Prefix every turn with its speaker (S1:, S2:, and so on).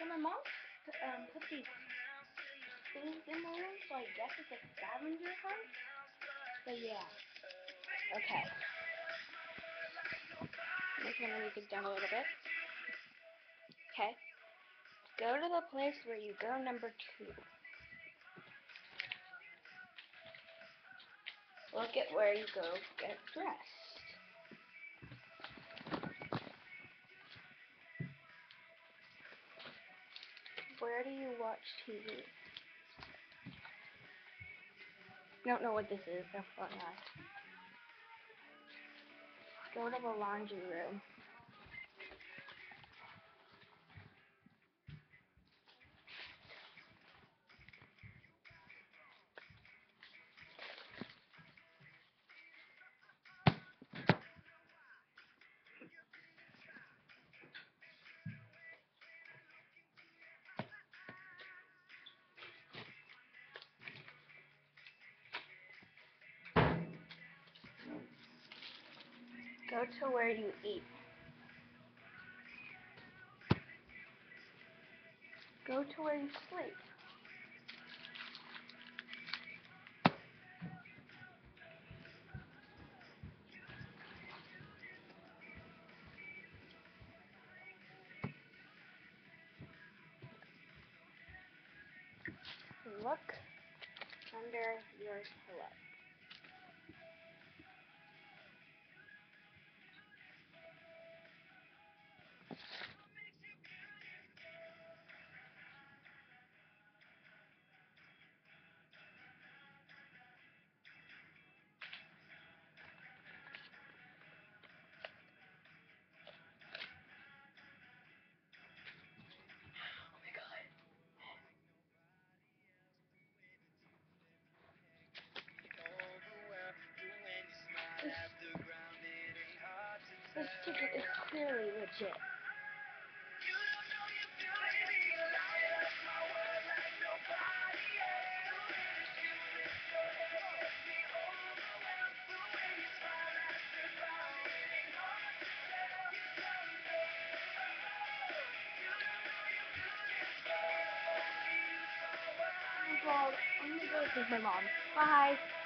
S1: So my mom put these things in my room, so I guess it's a scavenger hunt. But yeah. Okay. I'm just gonna music down a little bit. Okay. Go to the place where you go number 2. Look at where you go get dressed. Where do you watch TV? Don't know what this is, FYI. Go to the laundry room. Go to where you eat. Go to where you sleep. Look under your pillow. This ticket is clearly legit. Oh my god, I'm gonna go with my mom. Bye.